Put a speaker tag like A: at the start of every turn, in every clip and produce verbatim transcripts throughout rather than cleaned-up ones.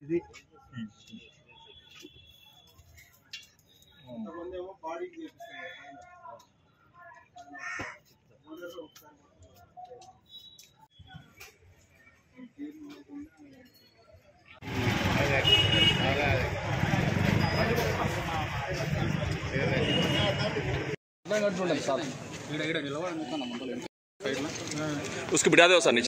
A: ఇది
B: उसको बिठा दो सर नीचे।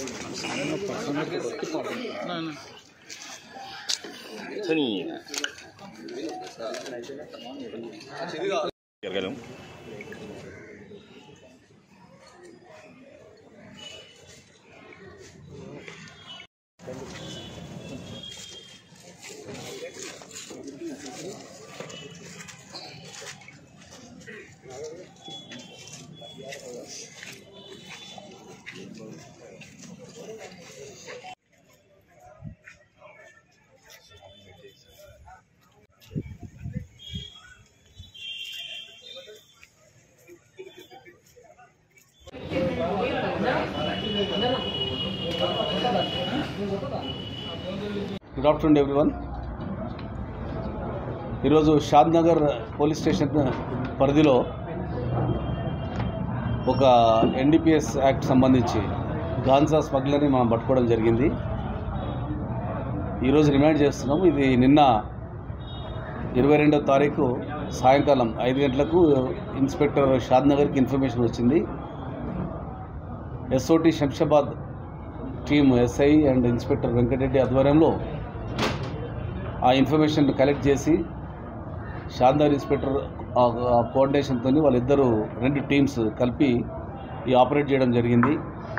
A: Good afternoon everyone. ఈరోజు షాద్ నగర్ పోలీస్ స్టేషన్ పరిధిలో ఒక ఎన్డీపీఎస్ యాక్ట్ సంబంధించి గాంజా స్మగ్లర్ని మనం పట్టుకోవడం జరిగింది. ఈరోజు రిమాండ్ చేస్తున్నాము. ఇది నిన్న ఇరవై రెండవ తారీఖు సాయంకాలం ఐదు గంటలకు ఇన్స్పెక్టర్ షాద్ నగర్కి ఇన్ఫర్మేషన్ వచ్చింది. SOT Shamshabad team SI and inspector Venkatareddy ఆధ్వర్యంలో ఆ ఇన్ఫర్మేషన్ కలెక్ట్ చేసి షాద్నగర్ ఇన్స్పెక్టర్ కోఆర్డినేషన్తో వాళ్ళిద్దరూ రెండు టీమ్స్ కలిపి ఈ ఆపరేట్ చేయడం జరిగింది.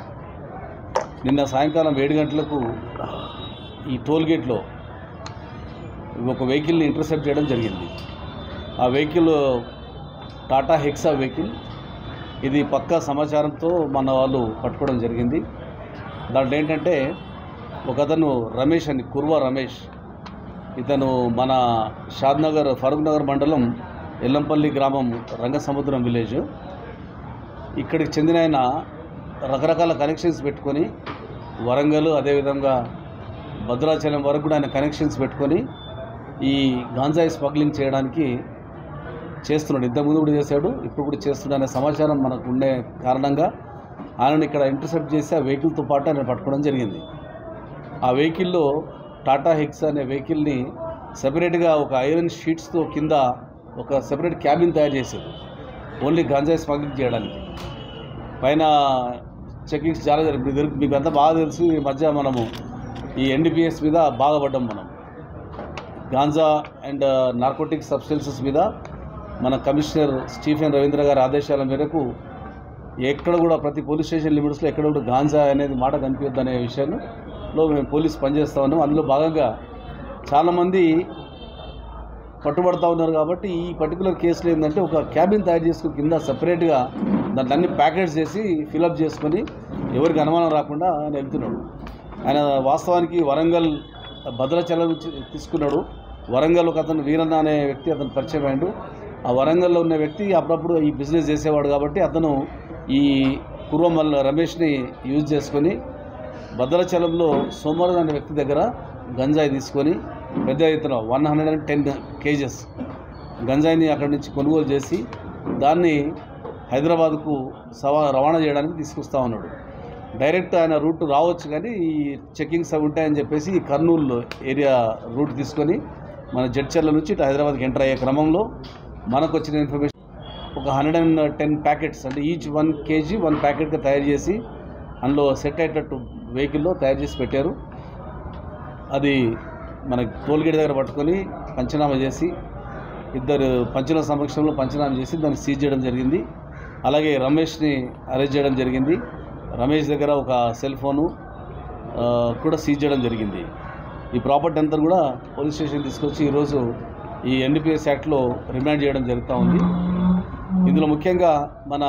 A: నిన్న సాయంకాలం ఏడు గంటలకు ఈ టోల్గేట్లో ఒక వెహికల్ని ఇంటర్సెప్ట్ చేయడం జరిగింది. ఆ వెహికల్ టాటా హెక్సా వెహికల్. ఇది పక్కా సమాచారంతో మన వాళ్ళు పట్టుకోవడం జరిగింది. దాంట్లో ఏంటంటే ఒకతను రమేష్ అని కుర్వా రమేష్, ఇతను మన షాద్నగర్ ఫరూక్ నగర్ మండలం ఎల్లంపల్లి గ్రామం రంగసముద్రం విలేజ్. ఇక్కడికి చెందిన ఆయన రకరకాల కనెక్షన్స్ పెట్టుకొని వరంగల్ అదేవిధంగా భద్రాచలం వరకు కూడా ఆయన కనెక్షన్స్ పెట్టుకొని ఈ గాంజాయి స్మగ్లింగ్ చేయడానికి చేస్తున్నాడు. ఇంతకుముందు కూడా చేశాడు, ఇప్పుడు కూడా చేస్తున్నాడు అనే సమాచారం మనకు ఉండే కారణంగా ఆయనను ఇక్కడ ఇంటర్సెప్ట్ చేసి ఆ వెహికల్తో పాటు ఆయన పట్టుకోవడం జరిగింది. ఆ వెహికల్లో టాటా హెక్స్ అనే వెహికల్ని సెపరేట్గా ఒక ఐరన్ షీట్స్తో కింద ఒక సెపరేట్ క్యాబిన్ తయారు చేశారు ఓన్లీ గాంజాయి స్మగ్లింగ్ చేయడానికి. పైన చెకింగ్స్ చాలా జరిగింది. మీకు అంతా బాగా తెలుసు, ఈ మధ్య మనము ఈ ఎన్డీపీఎస్ మీద బాగా పడ్డాం. మనం గాంజా అండ్ నార్కోటిక్ సబ్స్టెన్సెస్ మీద మన కమిషనర్ స్టీఫెన్ రవీంద్ర గారి ఆదేశాల మేరకు ఎక్కడ కూడా ప్రతి పోలీస్ స్టేషన్ లిమిట్స్లో ఎక్కడ కూడా గాంజా అనేది మాట కనిపించద్దు అనే విషయంలో మేము పోలీస్ పనిచేస్తూ ఉన్నాం. అందులో భాగంగా చాలామంది పట్టుబడుతూ ఉన్నారు. కాబట్టి ఈ పర్టికులర్ కేసులో ఏంటంటే ఒక క్యాబిన్ తయారు చేసుకుని కింద సపరేట్గా దాంట్లో అన్ని ప్యాకెట్స్ చేసి ఫిలప్ చేసుకొని ఎవరికి అనుమానం రాకుండా ఆయన వెళ్తున్నాడు. ఆయన వాస్తవానికి వరంగల్ భద్రాచలం నుంచి తీసుకున్నాడు. వరంగల్ ఒక అతను వీరన్న అనే వ్యక్తి అతను పరిచయం అయ్యాడు. ఆ వరంగల్లో ఉన్న వ్యక్తి అప్పుడప్పుడు ఈ బిజినెస్ చేసేవాడు కాబట్టి అతను ఈ కుర్వమల్ రమేష్ని యూజ్ చేసుకొని భద్రాచలంలో సోమవారం అనే వ్యక్తి దగ్గర గంజాయి తీసుకొని పెద్ద ఎత్తున one hundred and ten KGs గంజాయిని అక్కడి నుంచి కొనుగోలు చేసి దాన్ని హైదరాబాద్కు సవా రవాణా చేయడానికి తీసుకొస్తా ఉన్నాడు. డైరెక్ట్ ఆయన రూట్ రావచ్చు కానీ ఈ చెకింగ్స్ అవి ఉంటాయని చెప్పేసి ఈ కర్నూలు ఏరియా రూట్ తీసుకొని మన జడ్చర్ల నుంచి ఇటు హైదరాబాద్కి ఎంటర్ అయ్యే క్రమంలో మనకు వచ్చిన ఇన్ఫర్మేషన్ ఒక హండ్రెడ్ అండ్ టెన్ ప్యాకెట్స్ అంటే ఈచ్ వన్ కేజీ వన్ ప్యాకెట్గా తయారు చేసి అందులో సెట్ అయ్యేటట్టు వెహికల్లో తయారు చేసి పెట్టారు. అది మన టోల్గేట్ దగ్గర పట్టుకొని పంచనామా చేసి ఇద్దరు పంచుల సమక్షంలో పంచనామా చేసి దాన్ని సీజ్ చేయడం జరిగింది. అలాగే రమేష్ని అరెస్ట్ చేయడం జరిగింది. రమేష్ దగ్గర ఒక సెల్ ఫోను కూడా సీజ్ చేయడం జరిగింది. ఈ ప్రాపర్టీ అంతా కూడా పోలీస్ స్టేషన్ తీసుకొచ్చి ఈరోజు ఈ ఎన్డీపీఎస్ యాక్ట్లో రిమాండ్ చేయడం జరుగుతూ ఉంది. ఇందులో ముఖ్యంగా మన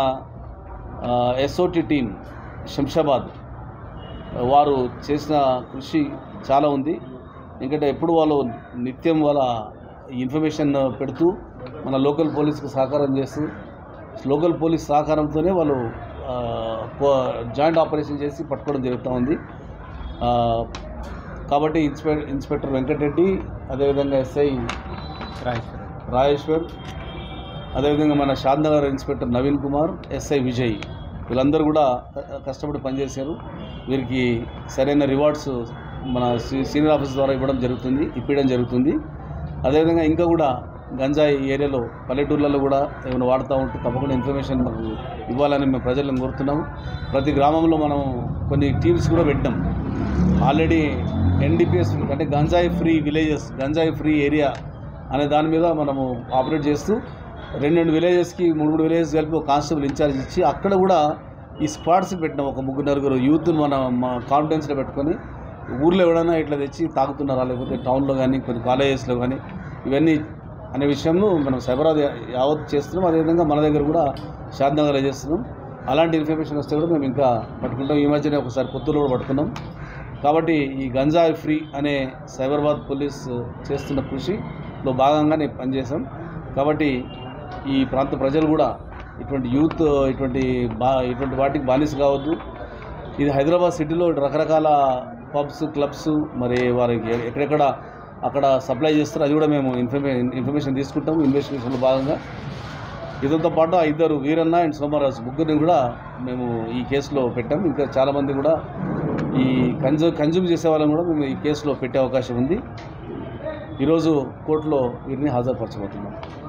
A: ఎస్ఓటి టీం శంషాబాద్ వారు చేసిన కృషి చాలా ఉంది. ఎందుకంటే ఎప్పుడు వాళ్ళు నిత్యం వాళ్ళ ఇన్ఫర్మేషన్ పెడుతూ మన లోకల్ పోలీసుకు సహకారం చేస్తూ లోకల్ పోలీస్ సహకారంతోనే వాళ్ళు జాయింట్ ఆపరేషన్ చేసి పట్టుకోవడం జరుగుతూ ఉంది. కాబట్టి ఇన్స్పె ఇన్స్పెక్టర్ వెంకటరెడ్డి, అదేవిధంగా ఎస్ఐ రాజేశ్వర్, అదేవిధంగా మన షాద్నగర్ ఇన్స్పెక్టర్ నవీన్ కుమార్, ఎస్ఐ విజయ్, వీళ్ళందరూ కూడా కష్టపడి పనిచేశారు. వీరికి సరైన రివార్డ్స్ మన సీనియర్ ఆఫీసర్ ద్వారా ఇవ్వడం జరుగుతుంది ఇప్పించడం జరుగుతుంది. అదేవిధంగా ఇంకా కూడా గంజాయి ఏరియాలో పల్లెటూర్లలో కూడా ఏమైనా వాడుతూ ఉంటే తప్పకుండా ఇన్ఫర్మేషన్ మాకు ఇవ్వాలని మేము ప్రజలను కోరుతున్నాము. ప్రతి గ్రామంలో మనం కొన్ని టీమ్స్ కూడా పెట్టాం. ఆల్రెడీ ఎన్డీపీఎస్ అంటే గంజాయి ఫ్రీ విలేజెస్, గంజాయి ఫ్రీ ఏరియా అనే దాని మీద మనము ఆపరేట్ చేస్తూ రెండు రెండు విలేజెస్కి మూడు మూడు విలేజెస్ కలిపి ఒక కానిస్టేబుల్ ఇన్ఛార్జ్ ఇచ్చి అక్కడ కూడా ఈ స్క్వాడ్స్ పెట్టినాం. ఒక ముగ్గురు నలుగురు యూత్ మన మా కాన్ఫిడెన్స్లో పెట్టుకొని ఊర్లో ఎవడైనా ఇట్లా తెచ్చి తాగుతున్నారా, లేకపోతే టౌన్లో కానీ కొన్ని కాలేజెస్లో కానీ ఇవన్నీ అనే విషయంలో మనం సైబరాబాద్ యావత్ చేస్తున్నాం. అదేవిధంగా మన దగ్గర కూడా షాద్నగర్లో చేస్తున్నాం. అలాంటి ఇన్ఫర్మేషన్ వస్తే కూడా మేము ఇంకా పట్టుకుంటాం. ఈ మధ్యనే ఒకసారి కొత్తలో కూడా పట్టుకున్నాం. కాబట్టి ఈ గంజాయి ఫ్రీ అనే సైబరాబాద్ పోలీస్ చేస్తున్న కృషిలో భాగంగానే పనిచేసాం. కాబట్టి ఈ ప్రాంత ప్రజలు కూడా ఇటువంటి యూత్ ఇటువంటి బా ఇటువంటి వాటికి బానిస కావద్దు. ఇది హైదరాబాద్ సిటీలో రకరకాల పబ్స్, క్లబ్స్, మరి వారికి ఎక్కడెక్కడ అక్కడ సప్లై చేస్తారు, అది కూడా మేము ఇన్ఫర్మే ఇన్ఫర్మేషన్ తీసుకుంటాం ఇన్వెస్టిగేషన్లో భాగంగా. ఇదంతో పాటు ఆ ఇద్దరు వీరన్న అండ్ సోమరాజు ముగ్గురిని కూడా మేము ఈ కేసులో పెట్టాం. ఇంకా చాలామంది కూడా ఈ కన్జ్యూ కన్జ్యూమ్ చేసే వాళ్ళని కూడా మేము ఈ కేసులో పెట్టే అవకాశం ఉంది. ఈరోజు కోర్టులో వీరిని హాజరుపరచబోతున్నాం.